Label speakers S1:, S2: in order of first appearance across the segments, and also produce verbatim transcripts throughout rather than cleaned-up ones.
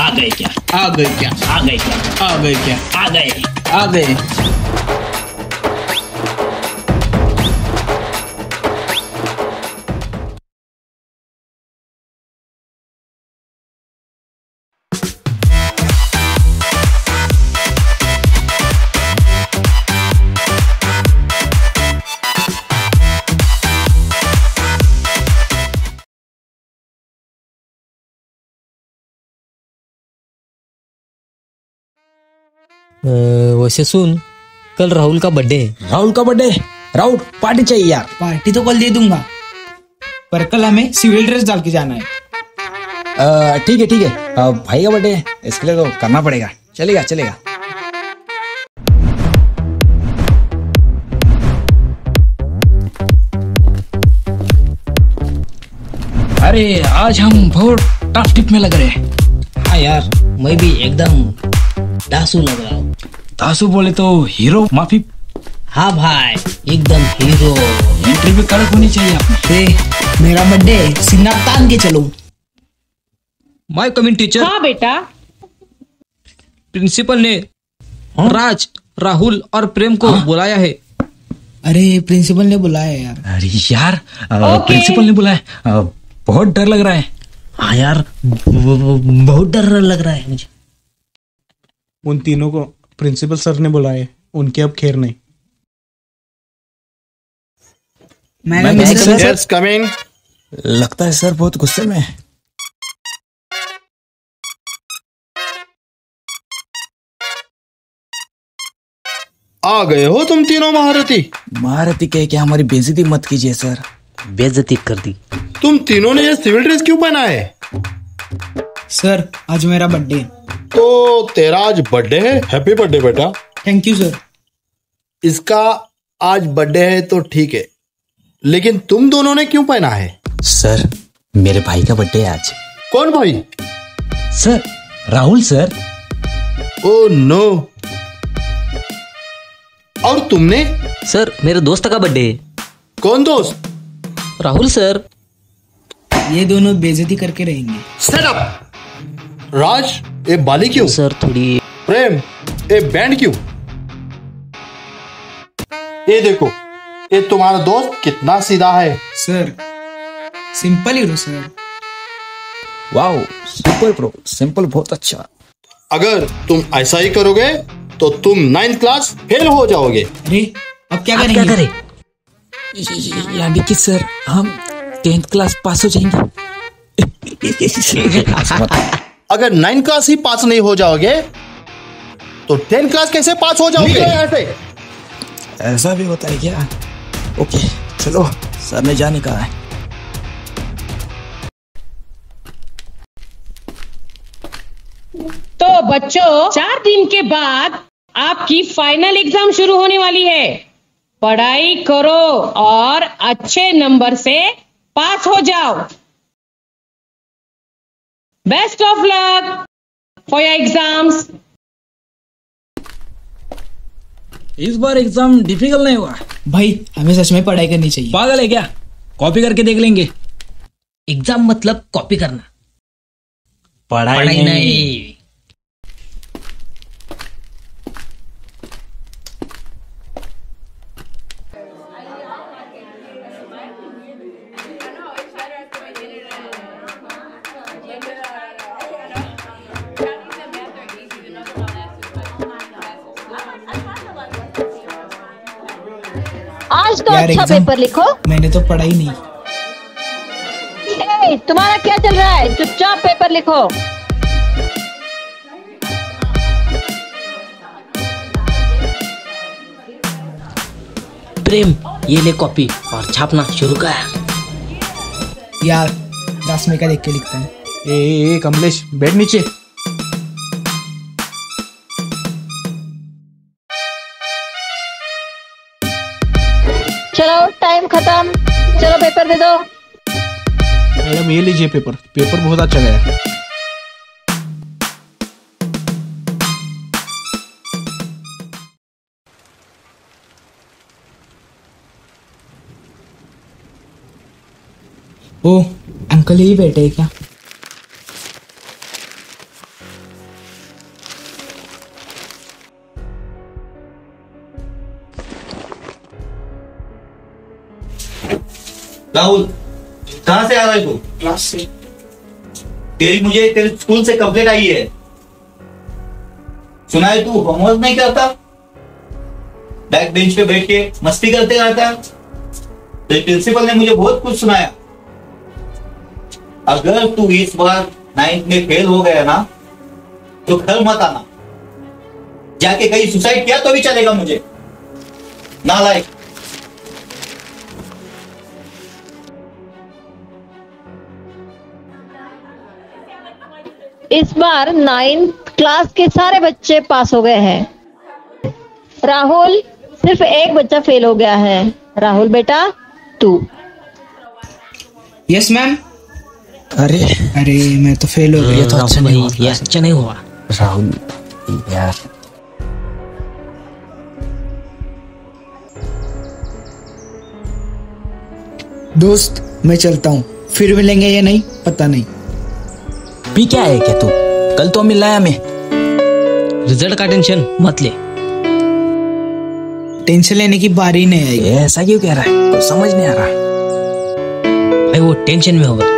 S1: आ गए क्या?
S2: आ गए क्या?
S1: आ गए क्या?
S2: आ गए क्या?
S1: आ गए।
S2: आ गए।
S3: वैसे सुन, कल राहुल का बर्थडे है।
S2: राहुल का बर्थडे? राहुल पार्टी चाहिए यार।
S4: पार्टी तो कल दे दूंगा, पर कल हमें सिविल ड्रेस डाल के जाना है।
S2: ठीक है ठीक है, अ, भाई का बर्थडे है, इसके लिए तो करना पड़ेगा। चलेगा चलेगा। अरे आज हम बहुत टफ टिप में लग रहे हैं।
S3: हाँ यार, मैं भी एकदम दासू लग रहा हूँ।
S2: दासू बोले तो हीरो माफी।
S3: हाँ भाई, एकदम हीरो।
S2: एंट्री भी कड़क होनी चाहिए अपनी।
S4: ए, मेरा बर्थडे सिन्ना तान के चलो।
S3: My coming teacher.
S5: हाँ बेटा।
S3: प्रिंसिपल ने राज, राहुल और प्रेम को बुलाया है।
S4: अरे प्रिंसिपल ने बुलाया यार।
S2: अरे यार,
S5: ओके।
S2: प्रिंसिपल ने बुलाया, अ, बहुत डर लग रहा है।
S3: हाँ यार, बहुत डर लग रहा है मुझे।
S6: उन तीनों को प्रिंसिपल सर ने बुलाए, उनके अब खैर नहीं।
S4: Madam
S7: yes coming.
S2: लगता है सर बहुत गुस्से में है।
S7: आ गए हो तुम तीनों महारथी।
S2: महारथी कह के हमारी बेइज्जती मत कीजिए सर।
S3: बेइज्जती कर दी।
S7: तुम तीनों ने ये सिविल ड्रेस क्यों पहना है?
S4: सर आज मेरा बर्थडे।
S7: तो तेरा आज बर्थडे है, हैप्पी बर्थडे बेटा।
S4: Thank you sir.
S7: इसका आज बर्थडे है तो ठीक है, लेकिन तुम दोनों ने क्यों पहना है?
S2: सर मेरे भाई का बर्थडे है आज।
S7: कौन भाई?
S2: Sir Rahul sir.
S7: Oh no. और तुमने?
S3: सर मेरे दोस्त का बर्थडे है।
S7: कौन दोस्त?
S3: राहुल सर।
S4: ये दोनों बेइज्जती करके रहेंगे।
S7: Stand up. राज, ये बाली क्यों?
S3: सर थोड़ी।
S7: प्रेम, ये बैंड क्यों? ये देखो, ये तुम्हारा दोस्त कितना सीधा है।
S4: Sir simple hero sir.
S2: Wow super pro, simple बहुत अच्छा।
S7: अगर तुम ऐसा ही करोगे तो तुम नाइन्थ क्लास फेल हो जाओगे।
S4: अरे अब क्या
S3: आप
S4: करेंगे?
S3: क्या करें?
S2: यानी कि सर हम टेंथ क्लास पास हो जाएंगे।
S7: अगर नाइन्थ क्लास ही पास नहीं हो जाओगे तो टेंथ क्लास कैसे पास हो जाओगे? यहाँ से।
S2: ऐसा भी होता है क्या? ओके चलो, सर ने जाने कहा है।
S5: तो बच्चों, चार दिन के बाद आपकी फाइनल एग्जाम शुरू होने वाली है। पढ़ाई करो और अच्छे नंबर से पास हो जाओ। Best of luck for your exams.
S2: इस बार एग्जाम डिफिकल्ट नहीं हुआ।
S4: भाई हमें सच में पढ़ाई करनी चाहिए।
S2: पागल है क्या? कॉपी करके देख लेंगे।
S3: एग्जाम मतलब कॉपी करना,
S2: पढ़ाई,
S3: पढ़ाई नहीं।
S8: आज तो
S4: यार
S8: अच्छा
S4: एग्जाम-
S8: पेपर लिखो।
S4: मैंने तो पढ़ाई नहीं।
S8: ए, तुम्हारा क्या चल रहा है? चुपचाप पेपर लिखो।
S3: प्रेम ये ले कॉपी और छापना शुरू कर।
S4: यार दस में का देख के लिखता है।
S6: ए, ए, ए कमलेश बैठ नीचे।
S8: चलो टाइम खत्म, चलो पेपर दे दो।
S6: मैडम ये लीजिए पेपर, पेपर बहुत अच्छा गया।
S4: ओ अंकल यही बैठे हैं क्या?
S1: राहुल, कहाँ से आ रहा है तू?
S4: क्लास से।
S1: तेरी मुझे तेरे स्कूल से कंप्लेंट आई है। सुना है तू होमवर्क नहीं करता, बैक बेंच पे बैठ के मस्ती करते रहता। तो प्रिंसिपल ने मुझे बहुत कुछ सुनाया। अगर तू इस बार नाइन्थ में फेल हो गया ना तो घर मत आना, जाके कहीं सुसाइड किया तो भी चलेगा मुझे, नालायक।
S8: इस बार नाइन्थ क्लास के सारे बच्चे पास हो गए हैं। राहुल, सिर्फ एक बच्चा फेल हो गया है। राहुल बेटा, तू।
S4: Yes ma'am.
S2: अरे
S4: अरे मैं तो फेल हो गया।
S2: तो अच्छा नहीं हुआ।
S3: ये अच्छा नहीं हुआ।
S2: राहुल यार,
S4: दोस्त मैं चलता हूँ, फिर मिलेंगे या नहीं पता नहीं।
S2: पी क्या है क्या तू? कल तो मिला है हमें।
S3: रिजल्ट का टेंशन मत ले।
S4: टेंशन लेने की बारी नहीं आई।
S2: ये ऐसा क्यों कह रहा है? कुछ समझ नहीं आ रहा।
S3: भाई वो टेंशन में होगा।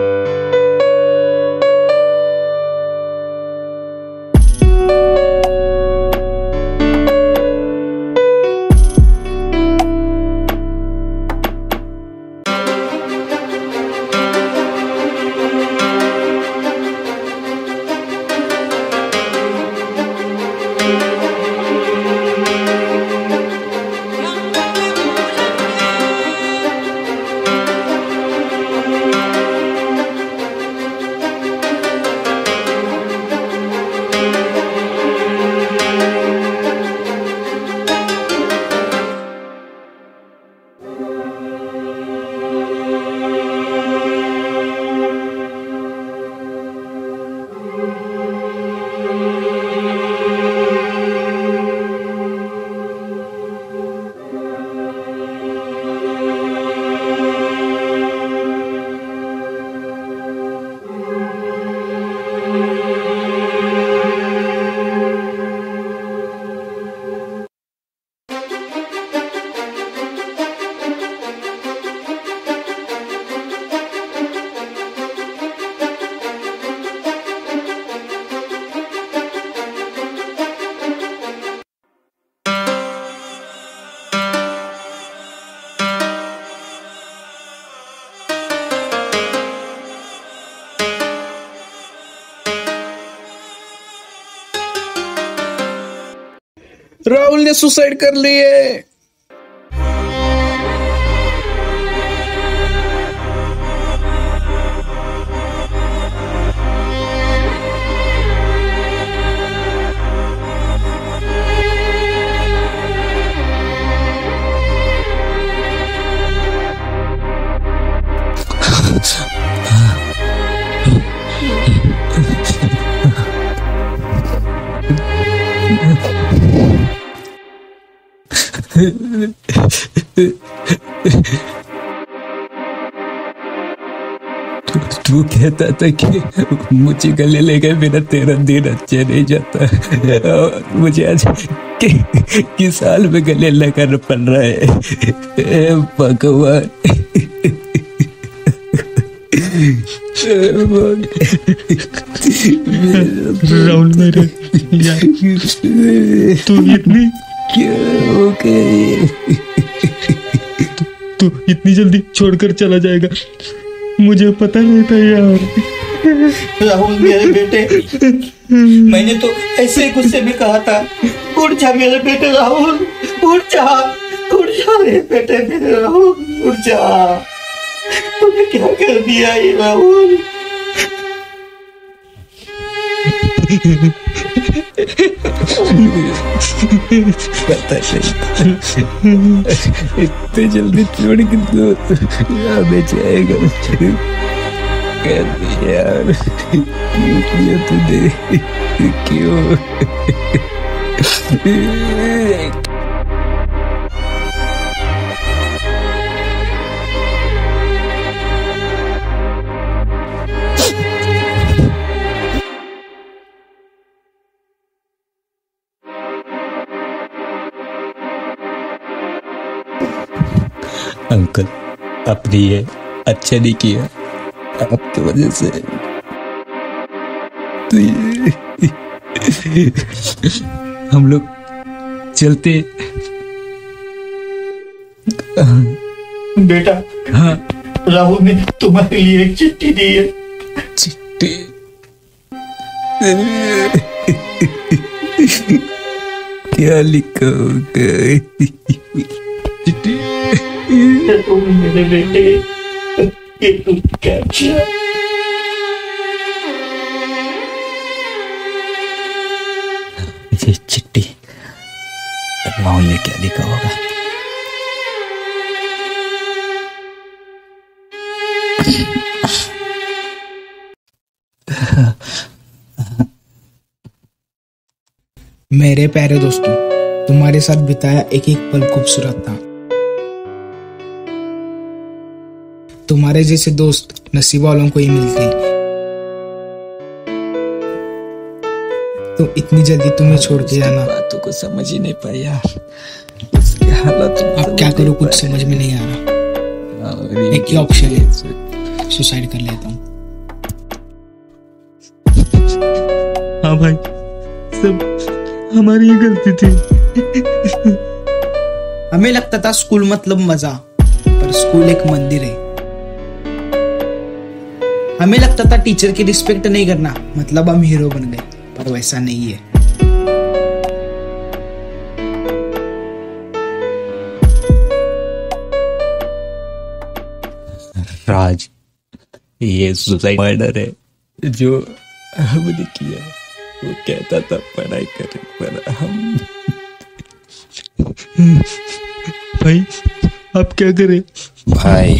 S6: राहुल ने सुसाइड कर ली है।
S2: तू कहता था कि मुझे गले लेके बिना तेरा दिन अच्छे नहीं जाता, और मुझे आज कि, कि साल में गले लगाना पड़ रहा है। ए भगवान।
S6: राहुल मेरे यार, तू इतनी
S2: क्या हो गया?
S6: तू इतनी जल्दी छोड़कर चला जाएगा, मुझे पता नहीं था यार।
S1: राहुल मेरे बेटे, मैंने तो ऐसे गुस्से में कहा था, उठ जा मेरे बेटे राहुल, उठ जा, उठ जा मेरे बेटे, मेरे राहुल, उठ जा। तूने क्या कर दिया ये राहुल?
S2: पता नहीं इतनी जल्दी छोड़ के तो हमें जाएगा। कैसे यार, क्यों किया तूने, क्यों? अंकल, अपनी ये अच्छा नहीं किया आपकी वजह से। तो ये हम लोग चलते।
S1: बेटा,
S2: हाँ
S1: राहुल ने तुम्हारे लिए एक चिट्ठी दी है।
S2: चिट्ठी? क्या लिखा होगा चिट्ठी?
S1: तुम मेरे बेटे, ये तुम क्या किया?
S2: ये चिट्ठी राहुल ने क्या लिखा होगा?
S4: मेरे प्यारे दोस्तों, तुम्हारे साथ बिताया एक एक पल खूबसूरत था। तुम्हारे जैसे दोस्त नसीब वालों को ही मिलते। तो इतनी जल्दी तुम्हें छोड़ के जाना,
S2: बातों को समझ ही नहीं पाया यार। उसके हालात
S4: अब क्या करूं, कुछ समझ में नहीं आ रहा। एक ही ऑप्शन है, सुसाइड कर लेता हूँ।
S6: हाँ भाई, सब हमारी ही गलती थी।
S4: हमें लगता था स्कूल मतलब मजा, पर स्कूल एक मंदिर है। हमें लगता था टीचर की रिस्पेक्ट नहीं करना मतलब हम हीरो बन गए, पर वैसा नहीं है।
S2: राज, ये सुसाइड मर्डर है जो हमने किया। वो कहता था पढ़ाई करें, पर हम
S6: भाई अब क्या करें?
S9: भाई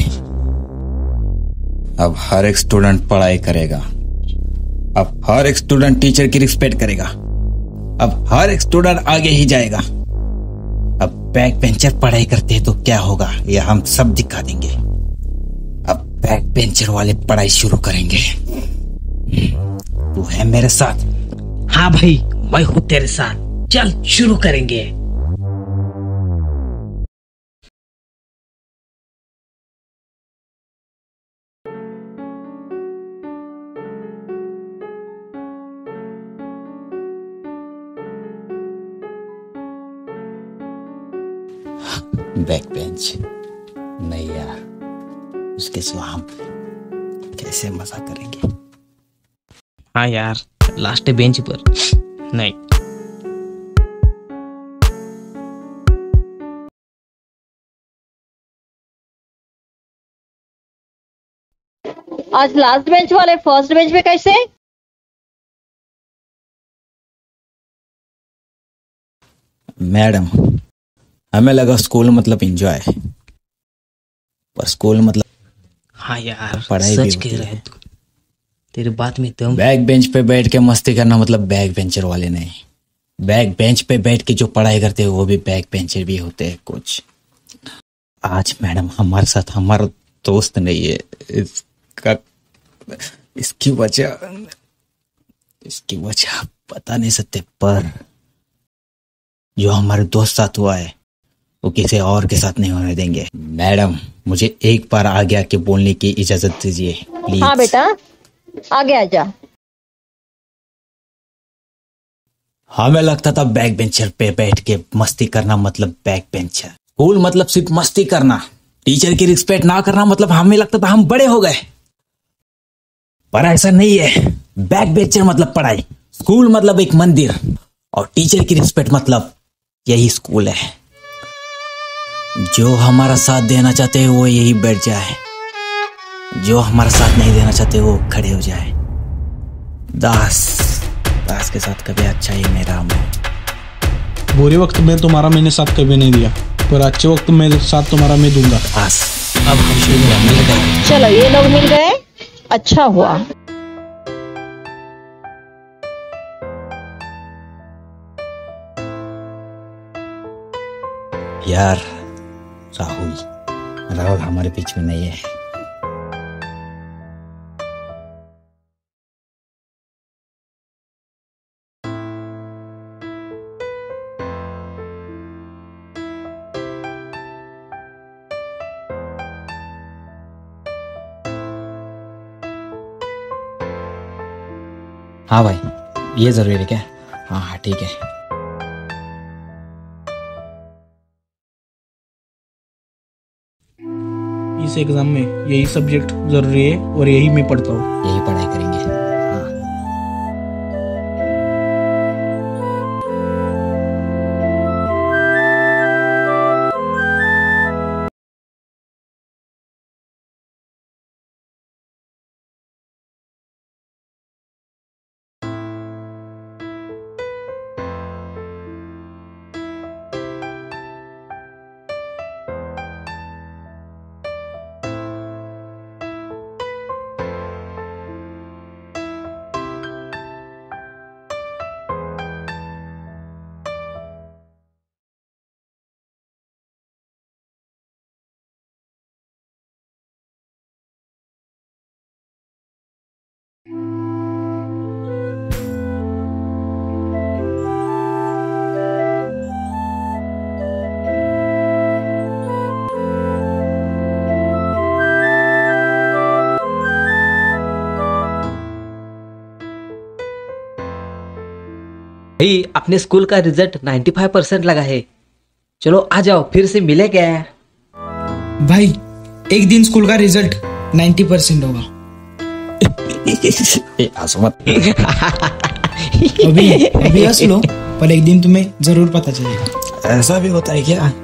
S9: अब हर एक स्टूडेंट पढ़ाई करेगा। अब हर एक स्टूडेंट टीचर की रिस्पेक्ट करेगा। अब हर एक स्टूडेंट आगे ही जाएगा। अब बैक बेंचर पढ़ाई करते हैं तो क्या होगा, ये हम सब दिखा देंगे। अब बैक बेंचर वाले पढ़ाई शुरू करेंगे। तू है मेरे साथ?
S3: हाँ भाई, मैं हूँ तेरे साथ। चल शुरू करेंगे।
S9: बैक बेंच नहीं यार, उसके सिवा हम कैसे मजा करेंगे?
S3: हाँ यार, लास्ट बेंच पर नहीं।
S8: आज लास्ट बेंच वाले फर्स्ट बेंच पे कैसे?
S9: मैडम, हमें लगा स्कूल मतलब एंजॉय, पर स्कूल मतलब
S3: हाँ यार,
S9: पढ़ाई भी
S3: सच
S9: होती
S3: कह रहा है तू। तेरी बात में दम।
S9: बैक बेंच पे बैठ के मस्ती करना मतलब बैक बेंचर वाले नहीं। बैक बेंच पे बैठ के जो पढ़ाई करते हैं वो भी बैक बेंचर भी होते हैं कुछ। आज मैडम हमारे साथ हमारा दोस्त नहीं है, इसका इसकी वजह इसकी वजह बता नहीं सकते, पर जो हमारे दोस्त साथ हुआ है वो किसी और के साथ नहीं होने देंगे। मैडम, मुझे एक बार आगे आके बोलने की इजाजत दीजिए प्लीज।
S8: हाँ बेटा, आगे आजा।
S9: हमें लगता था बैक बेंचर पे बैठ के मस्ती करना मतलब बैक बेंचर, स्कूल मतलब सिर्फ मस्ती करना, टीचर की रिस्पेक्ट ना करना मतलब हमें लगता था हम बड़े हो गए, पर ऐसा नहीं है। बैक बेंचर मतलब पढ़ाई, स्कूल मतलब एक मंदिर, और टीचर की रिस्पेक्ट मतलब यही स्कूल है। जो हमारा साथ देना चाहते हैं वो यही बैठ जाए, जो हमारा साथ नहीं देना चाहते वो खड़े हो जाए। दास दास के साथ कभी अच्छा ही नहीं रहा मैं।
S6: बुरे वक्त में तुम्हारा मैंने साथ कभी नहीं दिया, पर अच्छे वक्त में साथ तुम्हारा मैं दूंगा।
S9: दास, अब हम मिल गए।
S8: चलो ये लोग मिल गए, अच्छा हुआ।
S9: यार राहुल राहुल हमारे बीच में नहीं है। हाँ भाई, ये जरूरी है क्या? हाँ हाँ ठीक है।
S4: इस एग्जाम में यही सब्जेक्ट जरूरी है और यही मैं पढ़ता हूँ।
S9: यही पढ़ाई करेंगे।
S3: भाई अपने स्कूल का रिजल्ट पचानवे परसेंट लगा है। चलो आ जाओ, फिर से मिले क्या?
S4: भाई एक दिन स्कूल का रिजल्ट नब्बे परसेंट होगा। अभी अभी हंस लो, पर एक दिन तुम्हें जरूर पता चलेगा।
S9: ऐसा भी होता है क्या?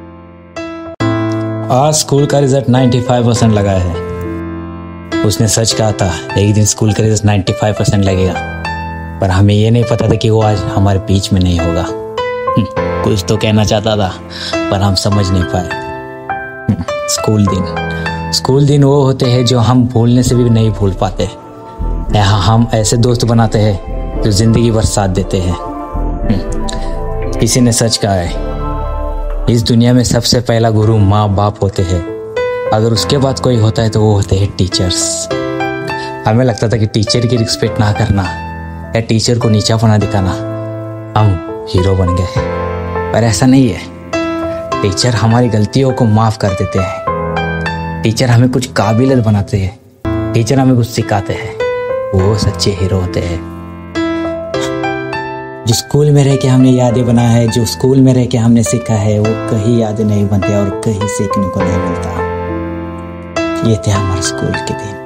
S9: आज स्कूल का रिजल्ट पचानवे परसेंट लगा है। उसने सच कहा था, एक दिन स्कूल का रिजल्ट पचानवे परसेंट लगेगा, पर हमें ये नहीं पता था कि वो आज हमारे बीच में नहीं होगा। कुछ तो कहना चाहता था पर हम समझ नहीं पाए। स्कूल दिन स्कूल दिन वो होते हैं जो हम भूलने से भी नहीं भूल पाते। यहाँ हम ऐसे दोस्त बनाते हैं जो जिंदगी भर साथ देते हैं। किसी ने सच कहा है, इस दुनिया में सबसे पहला गुरु माँ बाप होते हैं। अगर उसके बाद कोई होता है तो वो होते हैं टीचर्स। हमें लगता था कि टीचर की रिस्पेक्ट ना करना या टीचर को नीचा पना दिखाना हम हीरो बन गए, पर ऐसा नहीं है। टीचर हमारी गलतियों को माफ कर देते हैं। टीचर हमें कुछ काबिलियत बनाते हैं। टीचर हमें कुछ सिखाते हैं। वो सच्चे हीरो होते हैं। जो स्कूल में रह के हमने यादें बनाया है, जो स्कूल में रह के हमने सीखा है, वो कहीं यादें नहीं बनते और कहीं सीखने को नहीं मिलता। ये थे हमारे स्कूल के दिन।